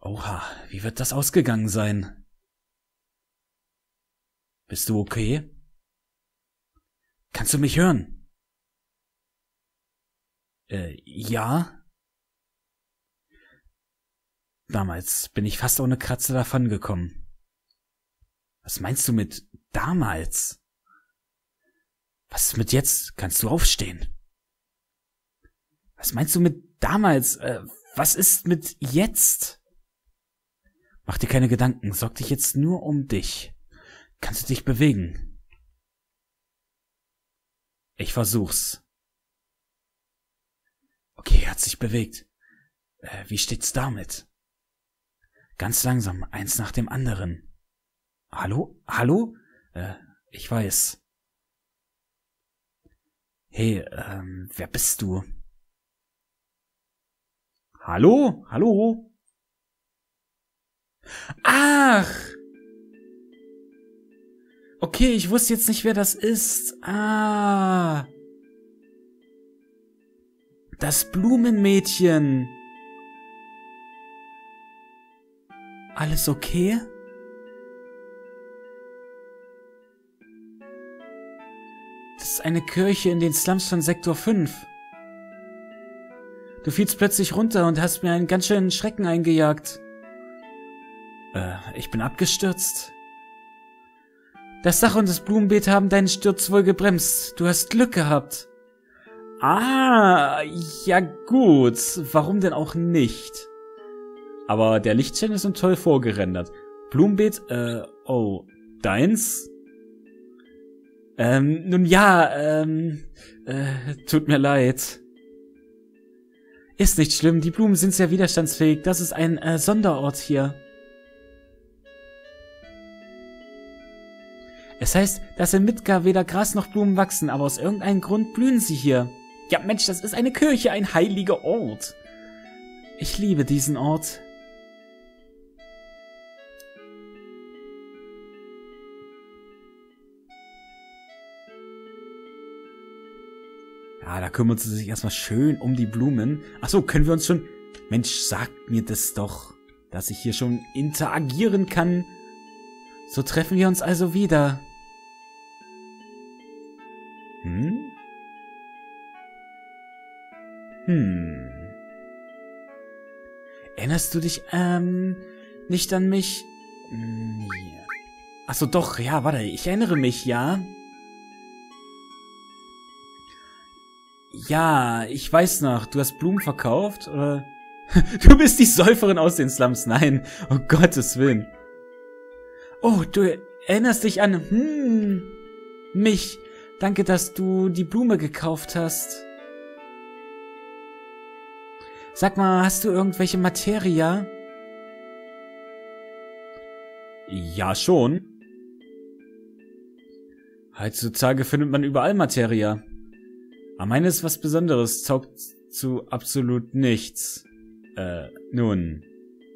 Oha, wie wird das ausgegangen sein? Bist du okay? Kannst du mich hören? Ja? Damals bin ich fast ohne Kratzer davongekommen. Was meinst du mit damals? Was ist mit jetzt? Kannst du aufstehen? Was meinst du mit damals? Was ist mit jetzt? Mach dir keine Gedanken, sorg dich jetzt nur um dich. Kannst du dich bewegen? Ich versuch's. Okay, er hat sich bewegt. Wie steht's damit? Ganz langsam, eins nach dem anderen. Hallo? Hallo? Ich weiß. Hey, wer bist du? Hallo? Hallo? Ach! Okay, ich wusste jetzt nicht, wer das ist. Ah! Das Blumenmädchen. Alles okay? Das ist eine Kirche in den Slums von Sektor 5. Du fielst plötzlich runter und hast mir einen ganz schönen Schrecken eingejagt. Ich bin abgestürzt. Das Dach und das Blumenbeet haben deinen Sturz wohl gebremst. Du hast Glück gehabt. Ah, ja gut. Warum denn auch nicht? Aber der Lichtschein ist nun toll vorgerendert. Blumenbeet, oh, deins? Nun ja, tut mir leid. Ist nicht schlimm, die Blumen sind sehr widerstandsfähig. Das ist ein, Sonderort hier. Es heißt, dass in Midgar weder Gras noch Blumen wachsen, aber aus irgendeinem Grund blühen sie hier. Ja, Mensch, das ist eine Kirche, ein heiliger Ort. Ich liebe diesen Ort. Ja, da kümmert sie sich erstmal schön um die Blumen. Ach so, können wir uns schon... Mensch, sagt mir das doch, dass ich hier schon interagieren kann. So treffen wir uns also wieder. Erinnerst du dich, nicht an mich? Ach so, doch, ja, warte, ich erinnere mich, ja. Ja, ich weiß noch, du hast Blumen verkauft, oder? Du bist die Säuferin aus den Slums, nein, um Gottes Willen. Oh, du erinnerst dich an, mich. Danke, dass du die Blume gekauft hast. Sag mal, hast du irgendwelche Materia? Ja, schon. Heutzutage findet man überall Materia. Aber meine ist was Besonderes, taugt zu absolut nichts. Nun.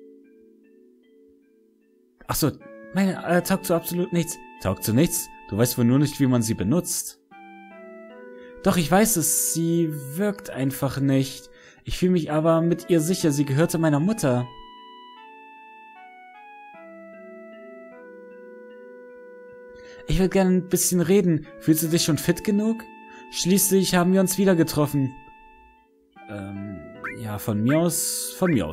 Ach so, meine taugt zu absolut nichts. Taugt zu nichts? Du weißt wohl nur nicht, wie man sie benutzt. Doch, ich weiß es, sie wirkt einfach nicht. Ich fühle mich aber mit ihr sicher, sie gehörte meiner Mutter. Ich will gerne ein bisschen reden. Fühlst du dich schon fit genug? Schließlich haben wir uns wieder getroffen. Ja, von mir aus.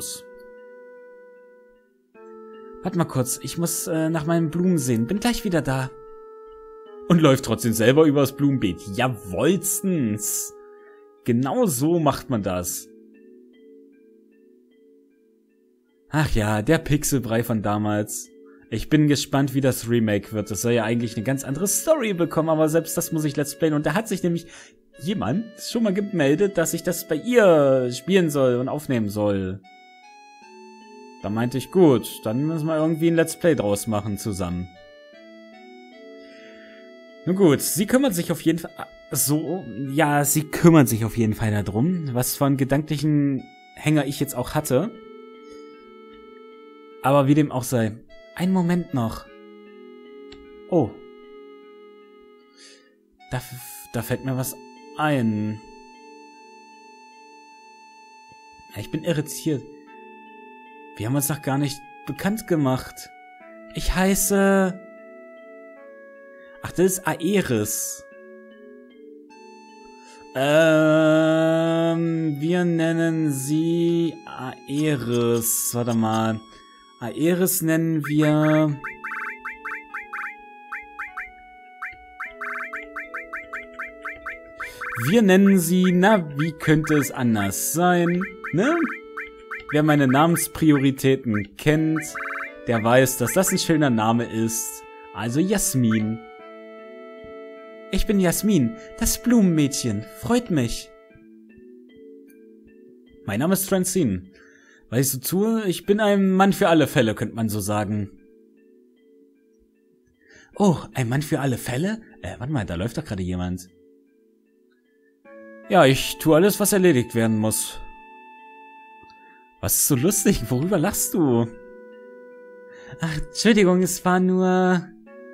Warte mal kurz, ich muss nach meinen Blumen sehen. Bin gleich wieder da. Und läuft trotzdem selber übers Blumenbeet. Jawollstens. Genau so macht man das. Ach ja, der Pixelbrei von damals. Ich bin gespannt, wie das Remake wird. Das soll ja eigentlich eine ganz andere Story bekommen, aber selbst das muss ich let's playen. Und da hat sich nämlich jemand schon mal gemeldet, dass ich das bei ihr spielen soll und aufnehmen soll. Da meinte ich, gut, dann müssen wir irgendwie ein Let's Play draus machen zusammen. Nun gut, sie kümmert sich auf jeden Fall... sie kümmert sich auf jeden Fall darum, was für einen gedanklichen Hänger ich jetzt auch hatte. Aber wie dem auch sei. Einen Moment noch. Oh. Da fällt mir was ein. Ich bin irritiert. Wir haben uns noch gar nicht bekannt gemacht. Ich heiße... Ach, das ist Aeris. Wir nennen sie Aeris. Warte mal. Aeris nennen wir... Wir nennen sie, na, wie könnte es anders sein, ne? Wer meine Namensprioritäten kennt, der weiß, dass das ein schöner Name ist. Also Jasmin. Ich bin Jasmin, das Blumenmädchen. Freut mich. Mein Name ist Francine. Was ich so tue, ich bin ein Mann für alle Fälle, könnte man so sagen. Oh, ein Mann für alle Fälle? Warte mal, da läuft doch gerade jemand. Ja, ich tue alles, was erledigt werden muss. Was ist so lustig? Worüber lachst du? Ach, Entschuldigung, es war nur...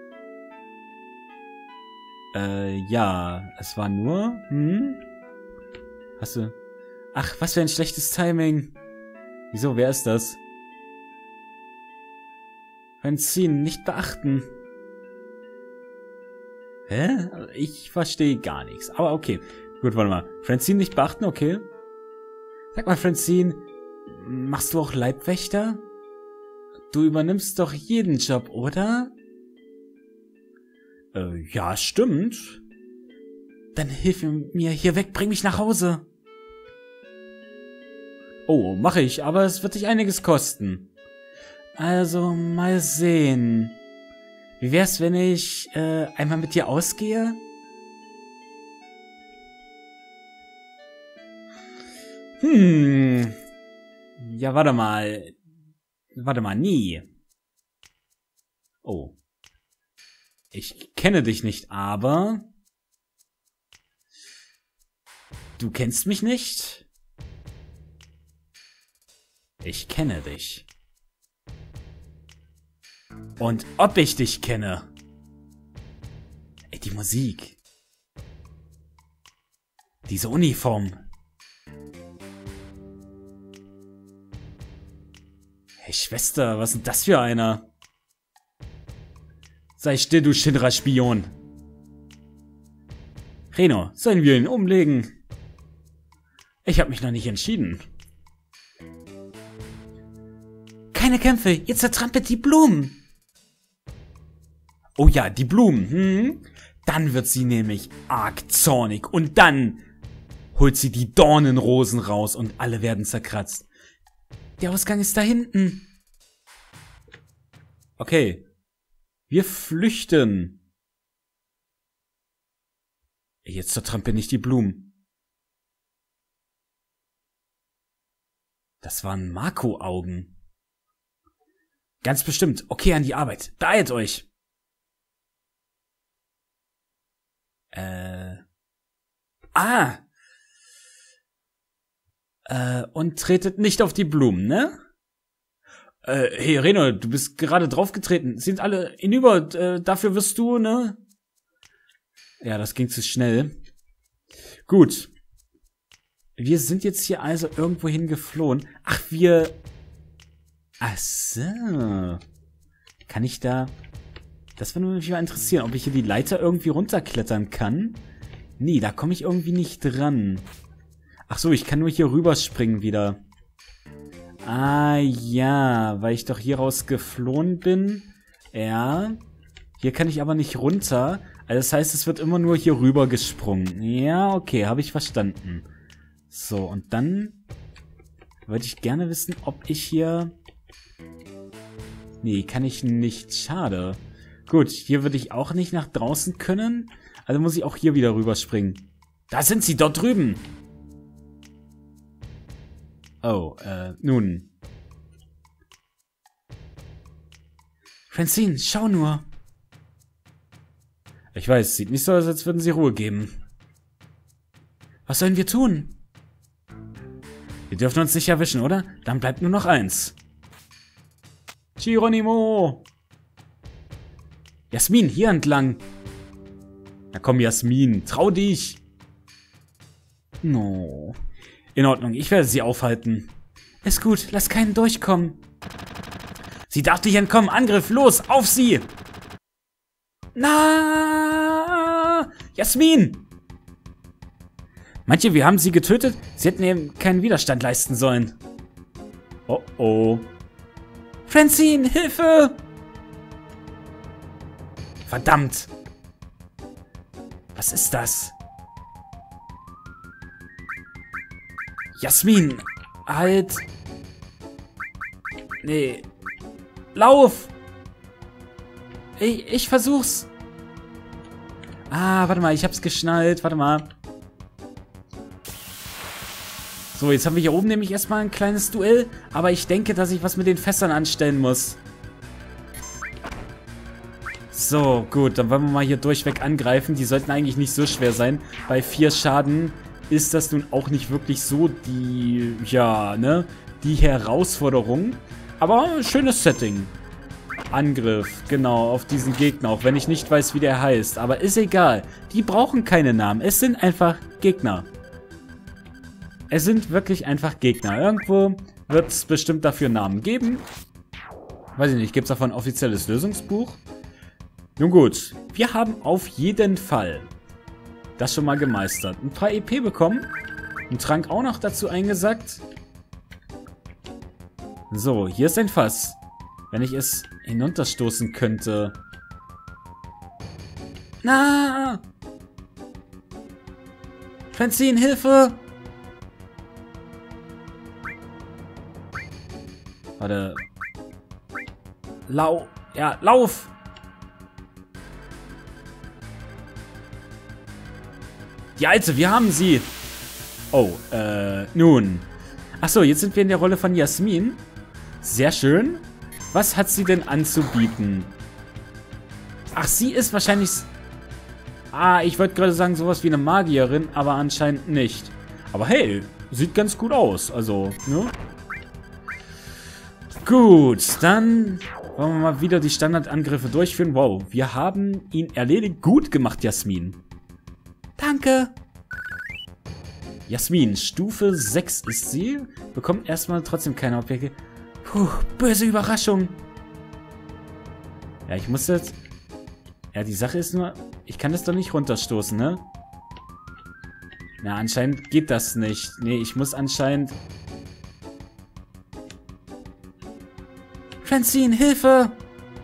ja, es war nur... Hast du... Ach, was für ein schlechtes Timing. Wieso, wer ist das? Francine, nicht beachten. Hä? Ich verstehe gar nichts. Aber okay. Gut, warte mal. Francine nicht beachten, okay. Sag mal, Francine, machst du auch Leibwächter? Du übernimmst doch jeden Job, oder? Ja, stimmt. Dann hilf mir hier weg, bring mich nach Hause. Oh, mache ich, aber es wird dich einiges kosten. Also, mal sehen. Wie wär's, wenn ich einmal mit dir ausgehe? Ja, warte mal. Warte mal, nie. Oh. Ich kenne dich nicht, aber... Du kennst mich nicht? Ich kenne dich. Und ob ich dich kenne? Ey, die Musik. Diese Uniform. Hey, Schwester, was ist denn das für einer? Sei still, du Shinra-Spion. Reno, sollen wir ihn umlegen? Ich habe mich noch nicht entschieden. Keine Kämpfe, ihr zertrampelt die Blumen. Oh ja, die Blumen. Dann wird sie nämlich arg zornig. Und dann holt sie die Dornenrosen raus und alle werden zerkratzt. Der Ausgang ist da hinten. Okay. Wir flüchten. Jetzt zertrampeln nicht die Blumen. Das waren Mako-Augen. Ganz bestimmt. Okay, an die Arbeit. Beeilt euch. Und tretet nicht auf die Blumen, ne? Hey, Reno, du bist gerade draufgetreten. Sind alle hinüber, dafür wirst du, ne? Ja, das ging zu schnell. Gut. Wir sind jetzt hier also irgendwo hingeflohen. Ach, wir... Ach so. Kann ich da... Das würde mich mal interessieren, ob ich hier die Leiter irgendwie runterklettern kann. Nee, da komme ich irgendwie nicht dran. Ach so, ich kann nur hier rüberspringen wieder. Ah, ja, weil ich doch hier raus geflohen bin. Ja. Hier kann ich aber nicht runter. Also das heißt, es wird immer nur hier rüber gesprungen. Ja, okay, habe ich verstanden. So, und dann würde ich gerne wissen, ob ich hier... Nee, kann ich nicht. Schade. Gut, hier würde ich auch nicht nach draußen können. Also muss ich auch hier wieder rüberspringen. Da sind sie, dort drüben. Oh, nun. Francine, schau nur. Ich weiß, sieht nicht so aus, als würden sie Ruhe geben. Was sollen wir tun? Wir dürfen uns nicht erwischen, oder? Dann bleibt nur noch eins. Geronimo! Jasmin, hier entlang. Na komm, Jasmin, trau dich. No. In Ordnung, ich werde sie aufhalten. Ist gut, lass keinen durchkommen. Sie darf nicht entkommen. Angriff, los, auf sie! Na, Jasmin! Manche, wir haben sie getötet. Sie hätten eben keinen Widerstand leisten sollen. Oh oh. Francine, Hilfe! Verdammt! Was ist das? Jasmin, halt! Nee. Lauf! Ich versuch's. Ah, warte mal, ich hab's geschnallt. Warte mal. So, jetzt haben wir hier oben nämlich erstmal ein kleines Duell. Aber ich denke, dass ich was mit den Fässern anstellen muss. So, gut, dann wollen wir mal hier durchweg angreifen. Die sollten eigentlich nicht so schwer sein. Bei 4 Schaden ist das nun auch nicht wirklich so die, ja, ne, die Herausforderung. Aber ein schönes Setting. Angriff, genau, auf diesen Gegner, auch wenn ich nicht weiß, wie der heißt. Aber ist egal, die brauchen keine Namen. Es sind einfach Gegner. Es sind wirklich einfach Gegner. Irgendwo wird es bestimmt dafür Namen geben. Weiß ich nicht, gibt es davon ein offizielles Lösungsbuch? Nun gut, wir haben auf jeden Fall das schon mal gemeistert. Ein paar EP bekommen. Einen Trank auch noch dazu eingesackt. So, hier ist ein Fass. Wenn ich es hinunterstoßen könnte. Na! Francine, Hilfe! Warte. Ja, lauf! Die Alte, wir haben sie! Oh, nun. Achso, jetzt sind wir in der Rolle von Jasmin. Sehr schön. Was hat sie denn anzubieten? Ach, sie ist wahrscheinlich... Ah, ich wollte gerade sagen, sowas wie eine Magierin, aber anscheinend nicht. Aber hey, sieht ganz gut aus. Also, ne? Gut, dann wollen wir mal wieder die Standardangriffe durchführen. Wow, wir haben ihn erledigt. Gut gemacht, Jasmin. Danke. Jasmin, Stufe 6 ist sie. Bekommt erstmal trotzdem keine Objekte. Puh, böse Überraschung. Ja, ich muss jetzt... Ja, die Sache ist nur, ich kann das doch nicht runterstoßen, ne? Na, anscheinend geht das nicht. Nee, ich muss anscheinend... Francine, Hilfe!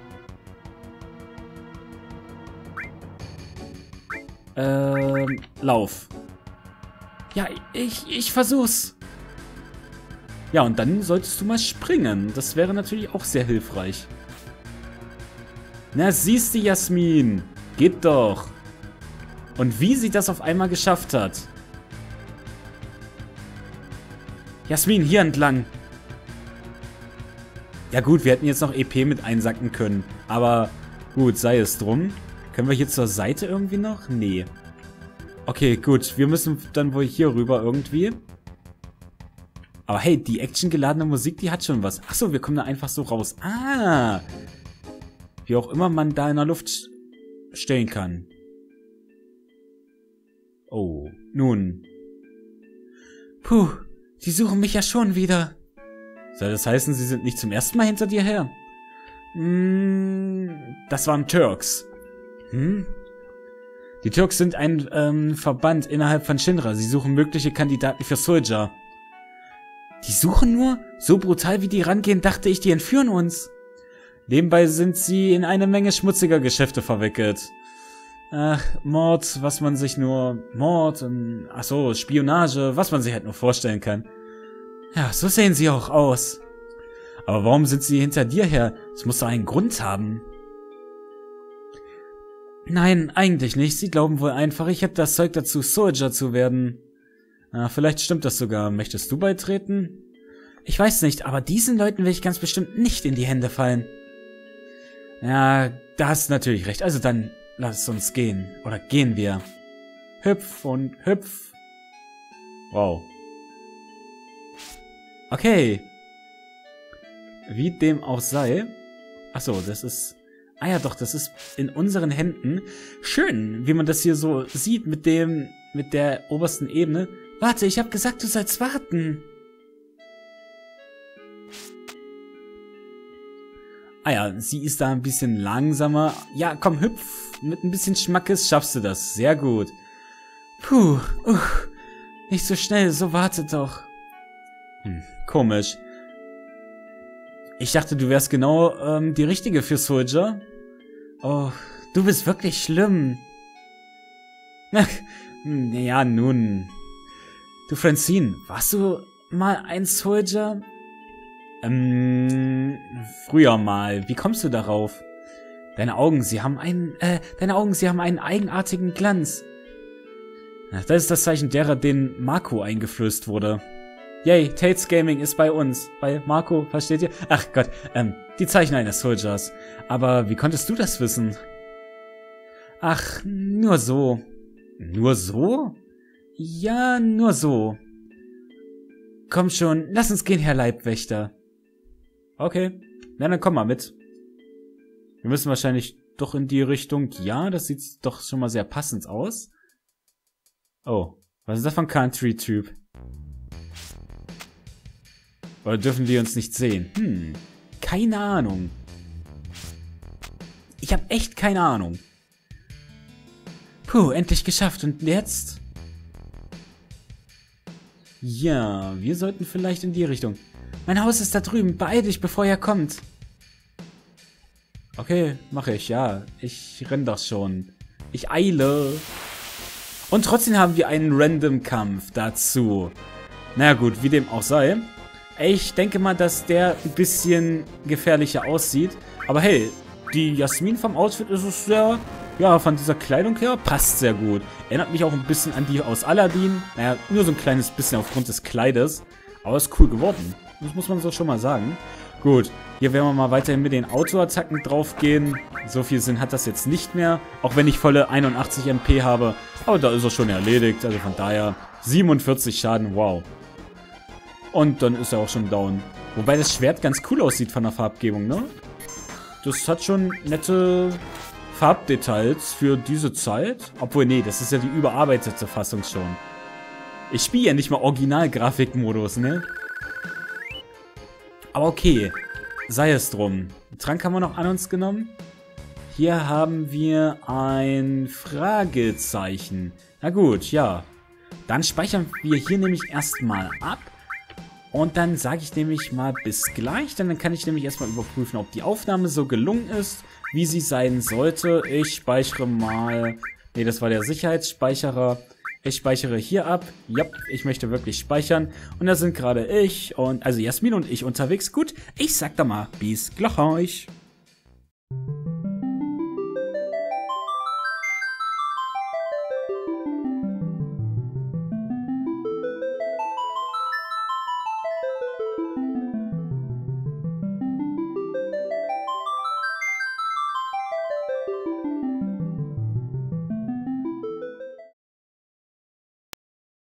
Lauf. Ja, ich versuch's. Ja, und dann solltest du mal springen. Das wäre natürlich auch sehr hilfreich. Na, siehst du, Jasmin. Geht doch. Und wie sie das auf einmal geschafft hat. Jasmin, hier entlang. Ja gut, wir hätten jetzt noch EP mit einsacken können. Aber gut, sei es drum. Können wir hier zur Seite irgendwie noch? Nee. Okay, gut. Wir müssen dann wohl hier rüber irgendwie. Aber hey, die actiongeladene Musik, die hat schon was. Achso, wir kommen da einfach so raus. Ah! Wie auch immer man da in der Luft stehen kann. Oh, nun. Puh, die suchen mich ja schon wieder. Soll das heißen, sie sind nicht zum ersten Mal hinter dir her? Das waren Turks. Die Turks sind ein Verband innerhalb von Shinra. Sie suchen mögliche Kandidaten für Soldier. Die suchen nur? So brutal wie die rangehen, dachte ich, die entführen uns. Nebenbei sind sie in eine Menge schmutziger Geschäfte verwickelt. Ach, Mord, was man sich nur... Mord und... Ach so, Spionage, was man sich halt nur vorstellen kann. Ja, so sehen sie auch aus. Aber warum sind sie hinter dir her? Es muss doch einen Grund haben. Nein, eigentlich nicht. Sie glauben wohl einfach, ich hätte das Zeug dazu, Soldier zu werden. Ah, vielleicht stimmt das sogar. Möchtest du beitreten? Ich weiß nicht, aber diesen Leuten will ich ganz bestimmt nicht in die Hände fallen. Ja, da hast du natürlich recht. Also dann lass uns gehen. Oder gehen wir. Hüpf und hüpf. Wow. Okay. Wie dem auch sei. Achso, das ist... Ah ja, doch, das ist in unseren Händen. Schön, wie man das hier so sieht mit der obersten Ebene. Warte, ich hab gesagt, du sollst warten. Ah ja, sie ist da ein bisschen langsamer. Ja, komm, hüpf. Mit ein bisschen Schmackes schaffst du das. Sehr gut. Puh, nicht so schnell, so wartet doch. Komisch. Ich dachte, du wärst genau die Richtige für Soldier. Oh, du bist wirklich schlimm. Ja, nun. Du, Francine, warst du mal ein Soldier? Früher mal. Wie kommst du darauf? Deine Augen, sie haben einen eigenartigen Glanz. Das ist das Zeichen derer, denen Marco eingeflößt wurde. Yay, Tates Gaming ist bei uns. Bei Marco, versteht ihr? Ach Gott, die Zeichen eines Soldiers. Aber wie konntest du das wissen? Ach, nur so. Nur so? Ja, nur so. Komm schon, lass uns gehen, Herr Leibwächter. Okay, na dann komm mal mit. Wir müssen wahrscheinlich doch in die Richtung. Ja, das sieht doch schon mal sehr passend aus. Oh, was ist das für ein Country-Typ? Oder dürfen die uns nicht sehen? Keine Ahnung. Ich habe echt keine Ahnung. Puh, endlich geschafft. Und jetzt? Ja, wir sollten vielleicht in die Richtung. Mein Haus ist da drüben. Beeil dich, bevor er kommt. Okay, mache ich, ja. Ich renn doch schon. Ich eile. Und trotzdem haben wir einen Random-Kampf dazu. Na gut, wie dem auch sei. Ich denke mal, dass der ein bisschen gefährlicher aussieht. Aber hey, die Jasmin vom Outfit ist es sehr... Ja, von dieser Kleidung her passt sehr gut. Erinnert mich auch ein bisschen an die aus Aladdin. Naja, nur so ein kleines bisschen aufgrund des Kleides. Aber ist cool geworden. Das muss man so schon mal sagen. Gut, hier werden wir mal weiterhin mit den Autoattacken draufgehen. So viel Sinn hat das jetzt nicht mehr. Auch wenn ich volle 81 MP habe. Aber da ist er schon erledigt. Also von daher 47 Schaden, wow. Und dann ist er auch schon down. Wobei das Schwert ganz cool aussieht von der Farbgebung, ne? Das hat schon nette Farbdetails für diese Zeit. Obwohl, nee, das ist ja die überarbeitete Fassung schon. Ich spiele ja nicht mal Original-Grafikmodus, ne? Aber okay, sei es drum. Den Trank haben wir noch an uns genommen. Hier haben wir ein Fragezeichen. Na gut, ja. Dann speichern wir hier nämlich erstmal ab. Und dann sage ich nämlich mal bis gleich. Dann kann ich nämlich erstmal überprüfen, ob die Aufnahme so gelungen ist, wie sie sein sollte. Ich speichere mal... Ne, das war der Sicherheitsspeicherer. Ich speichere hier ab. Ja, ich möchte wirklich speichern. Und da sind gerade ich und... Also Jasmin und ich unterwegs. Gut, ich sag da mal bis gleich.